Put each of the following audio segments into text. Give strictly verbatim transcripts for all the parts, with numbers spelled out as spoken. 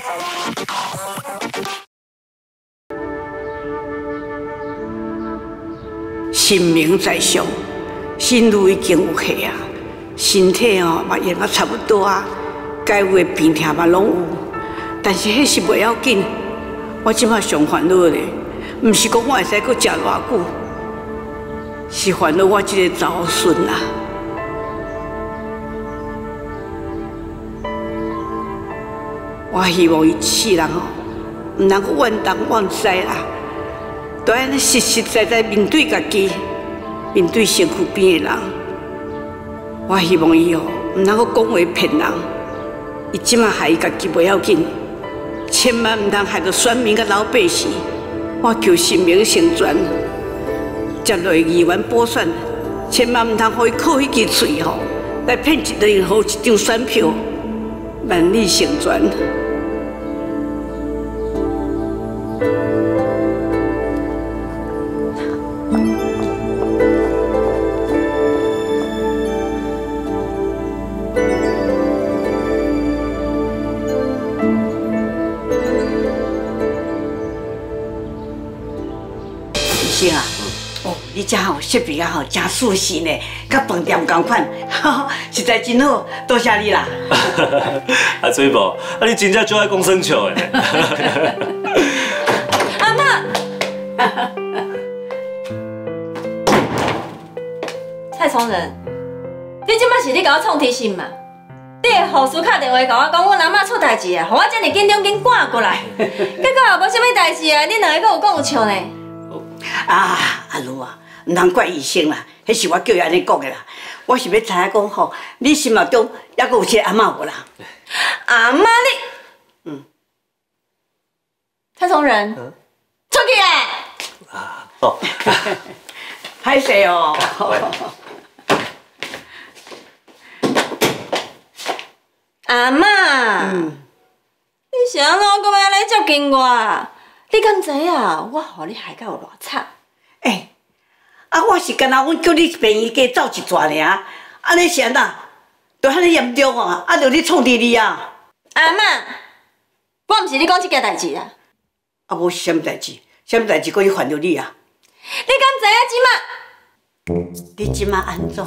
神明在上，心路已经有气啊，身体哦嘛用啊差不多啊，该有的病痛嘛拢有，但是迄是袂要紧。我即摆上烦恼咧，毋是讲我会使阁食偌久，是烦恼我即个查某孙啊。我希望伊一世人哦，毋通阁怨东怨西啦。 都安尼实实在在面对家己，面对身躯边的人。我希望伊哦，唔通阁讲话骗人。伊即马害伊家己袂要紧，千万唔通害到选民甲老百姓。我求神明成全，接落议员补选，千万唔通互伊靠迄支喙吼来骗一人好一张选票，万里成全。 啊，哦，你遮吼设备啊吼真舒适呢，甲饭店同款，实在真好，多谢你啦。 啊，水宝，啊你真正就爱讲生笑的。 阿嬷，蔡崇仁，你即摆是咧甲我创提醒嘛？你的护士打电话甲我讲，阮阿嬷出代志啊，互我遮尔紧张紧赶过来，结果也无啥物代志啊，恁两个阁有讲有笑呢？ 啊，阿如啊，唔通怪医生啦，迄是我叫伊安尼讲的啦。我是要知影讲吼，你心目中还阁有一个阿嬷无啦？ 阿嬷你，嗯，蔡崇仁，嗯、出去啊！ 啊，哦， 歹势哦。 阿嬷，嗯、你是安怎搁要来接近我？ 你敢知影我互你害到有偌惨？ 哎、欸，啊，我是干那阮叫你便宜加走一逝尔，安尼是安那？都遐尼严重哦，啊，着你创治你啊！ 阿嬷，我毋是你讲这件代志啊！ 啊，无是啥物代志？啥物代志可以烦到你啊？ 你敢知影即马？ 你即马安怎？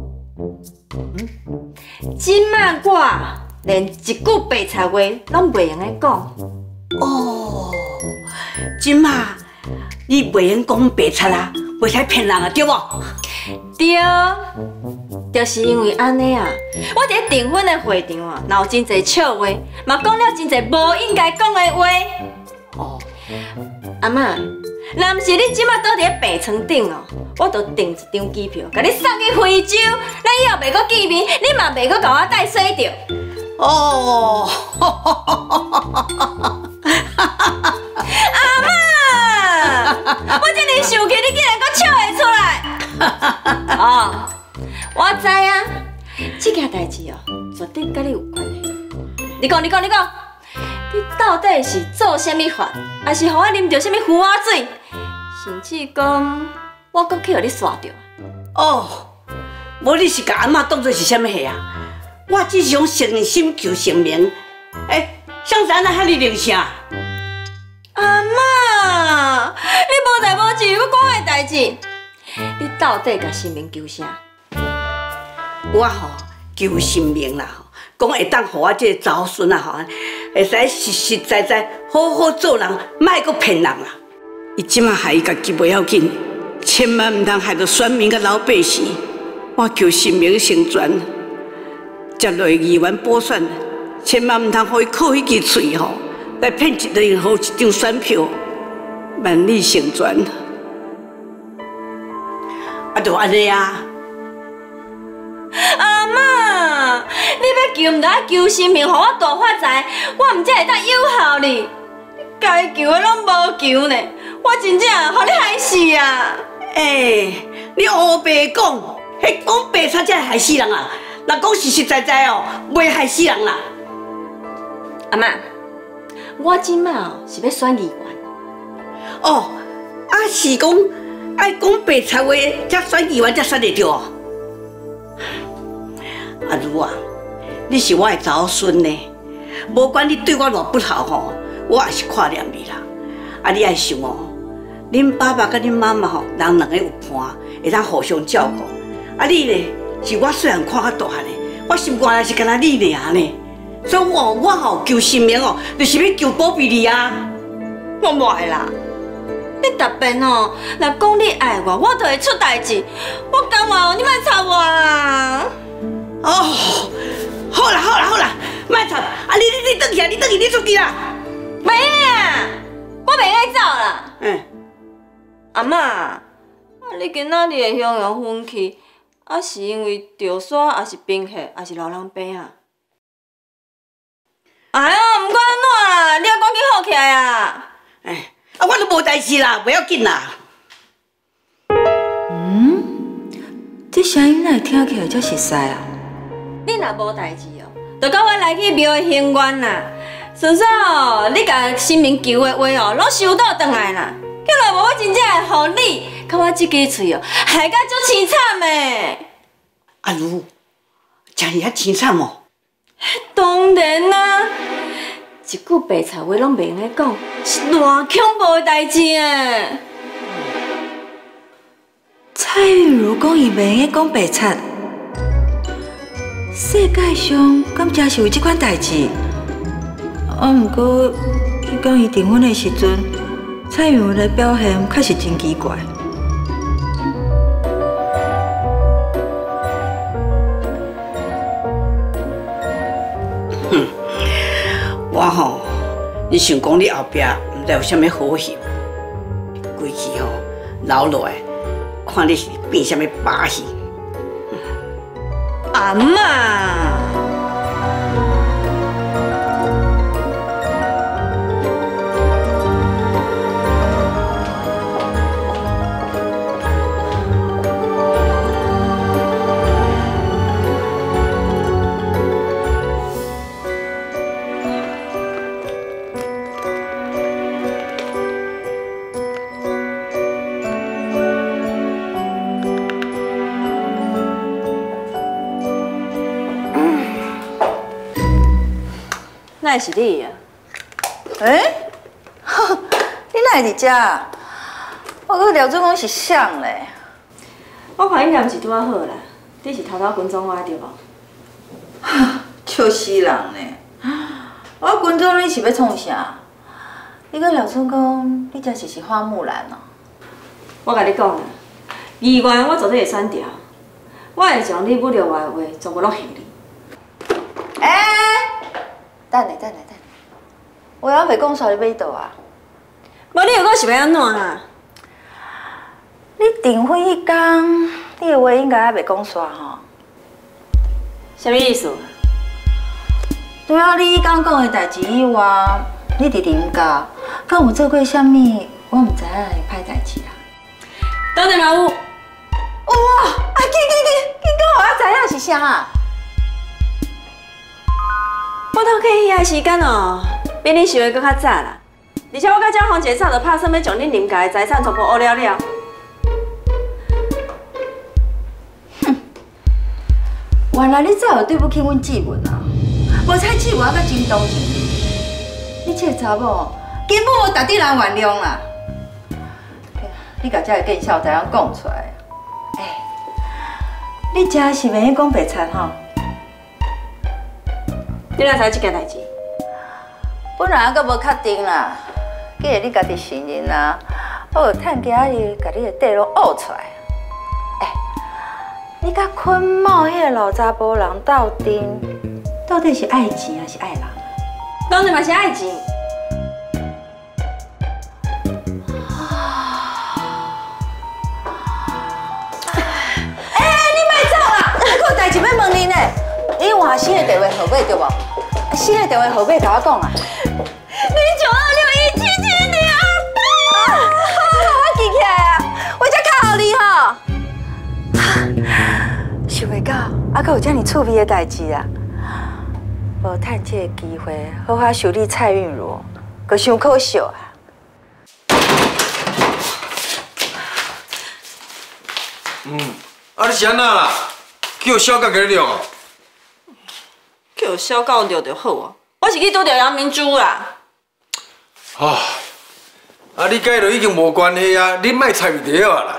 嗯？即马我连一句白菜话拢袂用咧讲。 哦。 即马你袂用讲白贼啦，袂使骗人啊，对无？ 对，就是因为安尼啊，我伫订婚的会场啊，闹真侪笑话，嘛讲了真侪无应该讲的话。哦，阿嬷，若毋是你即马倒伫咧病床顶哦，我就订一张机票，甲你送去非洲，咱以后袂阁见面，你嘛袂阁甲我带水着。哦。阿嬷，我这么生气，你竟然阁笑会出来？哦，我知影，这件代志哦，绝对甲你有关系。你讲，你讲，你讲，你到底是做啥物法，还是互我啉到啥物浮仔水，甚至讲我阁去互你刷着？ 哦，无你是甲阿嬷当作是啥物戏啊？我只是讲诚心求神明，哎，想知影遐尼灵啥？ 阿嬷，你无代无志，搁讲我的代志，你到底甲神明求啥？ 我吼求神明啦，吼，讲会当互我这个查某孙啊，吼，会使实实在在好好做人，莫阁骗人啦。伊即马害伊家己袂要紧，千万毋通害到选民甲老百姓。我求神明成全，接落议员补选，千万毋通互伊靠迄支喙吼。 来骗一人好一张选票，万里成全。啊，就安尼啊。 阿嬷，你要求唔得求神明，互我大发财，我唔才会当友好你。该求的拢无求呢，我真正互你害死啊！ 哎，你黑白讲，迄讲白差才会害死人啊！若讲实实在在哦，袂害死人啦。 阿嬷。 我即马哦是要选议员。 哦，啊是讲爱讲白菜话，才选议员才选得着哦。阿如啊，你是我的查某孙呢， 无管你对我偌不好吼，我也是看念你啦。啊，你爱想哦，恁爸爸甲恁妈妈吼，人两个有伴，会当互相照顾。啊，你呢，是我虽然看较大汉的，我心肝也是干那你尔呢。所以我我吼求性命哦，就是要求保庇你啊。 我无爱啦。 你特别哦，若讲你爱我，我就会出代志。我讲话哦，你莫吵我啊！ 哦，好啦好啦好啦，莫吵！啊你你你转去啊，你转去，你出去啦！ 袂啊，我袂爱走啦。 嗯， 阿嬷，啊你今仔日会向阳分去，啊是因为着山，还是冰客，还是老人病啊？哎呀，毋管安怎啦，你要赶紧好起来啊！ 哎。 啊，我都无代志啦，不要紧啦。 嗯，这声音哪会听起来遮熟悉啊？ 你若无代志哦，就甲我来去庙的行愿啦。顺便哦，你甲神明求的话哦，拢收倒转来啦。叫若无我真正会互你，甲我这支嘴哦，害甲足凄惨的。 阿如，真遐凄惨哦。 当然啦。 一句白菜话拢袂用咧讲，是偌恐怖的代志诶！ 蔡玉如讲伊袂用讲白菜，世界上敢真是有这款代志？啊，毋过伊讲伊订婚的时阵，蔡玉如的表现确实真奇怪。 哼。 我吼，你想讲你后壁毋知有啥物好戏，规气吼留落来，看你是变啥物把戏。 阿嬷，哪是你啊？ 诶、欸，你哪会伫遮？我搁廖准讲是谁咧？ 我看你念是拄啊好啦，你是头头军中我对无？ 笑死人呢！我军中你是要创啥？你搁廖准讲你真是是花木兰哦？ 我甲你讲啦，意外我绝对会删掉，我会将你不了我的话全部拢下你。 诶、欸，等下等下等下，我还袂讲煞你要倒啊？ 无你又搁是要安怎啊？ 你订婚迄天，你的话应该还袂讲煞吼？ 啥物意思？ 除了你刚讲的代志以外，你伫林家，敢有做过啥物我唔知影的歹代志啊？ 当然嘛有。 哇！啊，紧紧紧，紧讲，我知影是啥啊？ 我偷去遐时间哦，比你想的搁较早啦。而且我甲蒋芳姐早就拍算要将恁林家的财产全部挖了了。 哼！原来你早就对不起阮姊文啊！无猜姊文还阁真同情你，你这个查某根本无值得人原谅啦！你甲这个见笑代人讲出来，哎，你真是袂晓讲白菜吼？ 你哪知这件代志？ 本来还阁无确定啦，既然你家己承认啦，我就趁今日甲你的底拢挖出来。哎，你甲坤茂迄个老查甫人斗阵，到底是爱钱还是爱人？ 当然嘛是爱钱。 哎，你莫走啦！我有代志要问你呢。你换新的电话号码对无？新的电话号码甲我讲啊。 零九二六一七七零二八。 好，好，我记起来啊，我才靠你吼。想袂到，还阁有遮尔趣味的代志啊！无趁这个机会，好好修理蔡韵如，阁伤可惜啊。 嗯，啊你是安那啦？叫小甲给你录哦。 叫小狗录就好啊， 我是去拄着杨明珠啦。 啊，啊，你甲伊就已经无关系啊，你莫插伊就好啦。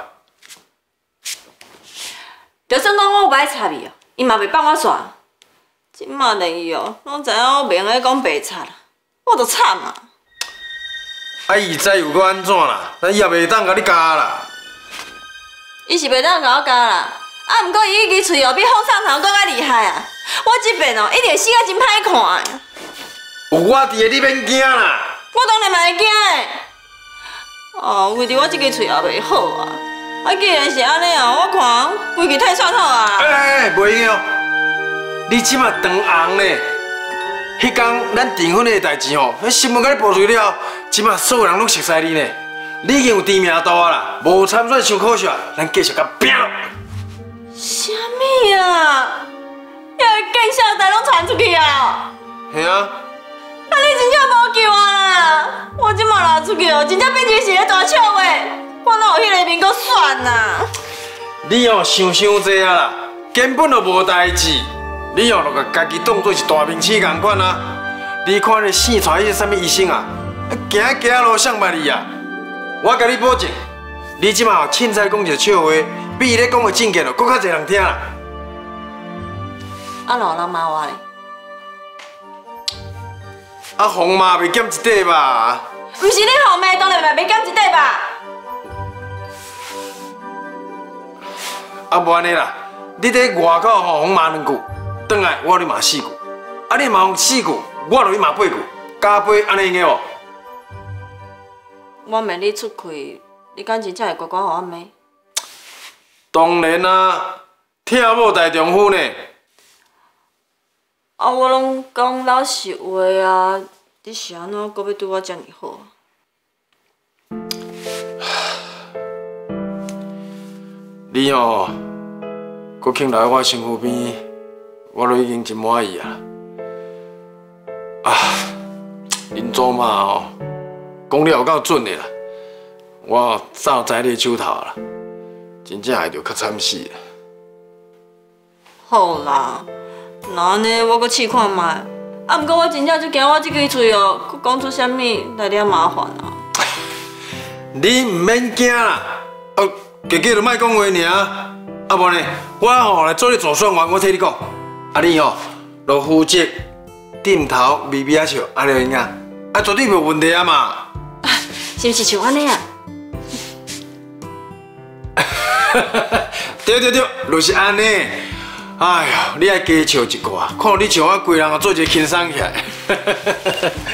就算讲我有歹插伊哦，伊嘛袂放我煞。即马连伊哦，拢知影我明咧讲白插啦，我就惨啊！ 啊，伊知又搁安怎啦？咱也袂当甲你教啦。 伊是袂当甲我教啦，啊，毋过伊迄支喙哦比风上头搁较厉害啊！我即边哦，一定死啊真歹看的。 有我伫的，你免惊啦。 我当然嘛会惊的。哦，为着我即支喙也袂好啊。啊，既然是安尼哦，我看规支太煞透啊。 哎哎哎，袂用哦。你即马长红呢？迄天咱订婚的代志吼，迄新闻甲你报出去了，即马所有人拢熟悉你呢。你已经有知名度啊啦，无参选伤可惜，咱继续甲拼咯。 啥物啊？遐个见笑台拢传出去啊？ 系啊。 啊！你真正无救啊啦！我即马流出去哦，真正变成是咧大笑话，我哪有迄个面阁选啊？ 你哦想伤济啊啦，根本就无代志。你哦，就甲家己当作是大明星共款啊！你看你生出迄个啥物医生啊，行行路像捌你啊！我甲你保证，你即马凊彩讲一个笑话，比伊咧讲的证件哦，搁较侪人听啦。 啊，老人骂我咧。 啊，红嘛袂减一块吧？ 毋是你红的，当然嘛袂减一块吧？ 啊，无安尼啦，你伫外口吼红骂两句，转来我你骂四句，啊你骂红四句，我就你骂八句，加八安尼用个无？ 我骂你出气，你敢真正会乖乖互我骂？ 当然啦，疼某大丈夫呢。 啊，我拢讲老实话啊，你是安怎搁要对我遮尔好？ 你吼，搁肯来我身躯边，我都已经真满意啊！啊，恁祖妈吼，讲了有够准的啦，我早知你手头啦，真正会着较惨死啦。 好啦。那安尼，我搁试看卖。啊，毋过我真正就惊我这支喙哦，搁讲出啥物来了麻烦啊！ 你唔免惊啦，哦，家家就莫讲话尔。啊无呢，我吼来做你助选员，我替你讲。啊你吼，就负责点头微微啊笑，安尼就应啊，啊绝对无问题啊嘛。 啊，是毋是像安尼啊？ 对对对，就是安尼。哎呦，你爱加笑一寡，看你像我规人啊做一个轻松起来。